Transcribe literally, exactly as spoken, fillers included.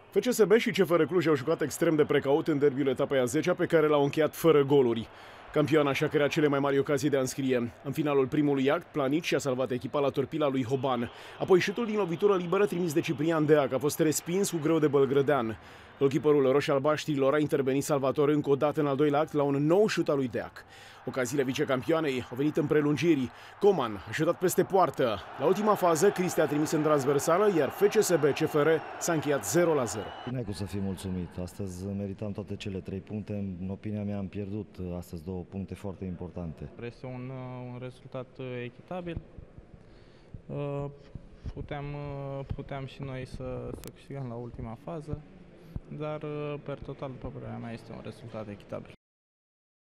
F C S B și C F R Cluj au jucat extrem de precaut în derbiul etapei a zecea, pe care l-au încheiat fără goluri. Campioana și-a creat cele mai mari ocazii de a înscrie. În finalul primului act, Planici și-a salvat echipa la torpila lui Hoban. Apoi șutul din lovitură liberă trimis de Ciprian Deac a fost respins cu greu de Bălgrădean. Golkiperul roșii-albaștrilor a intervenit salvator încă o dată în al doilea act la un nou șut al lui Deac. Ocaziile vicecampioanei au venit în prelungiri. Coman a șutat peste poartă. La ultima fază, Cristi a trimis în transversală, iar F C S B C F R s-a încheiat zero la zero. N-ai cum să fii mulțumit. Astăzi meritam toate cele trei puncte. În opinia mea am pierdut astăzi două puncte foarte importante. Este un, un rezultat echitabil. Puteam, puteam și noi să, să câștigăm la ultima fază, dar per total, după părerea mea, este un rezultat echitabil.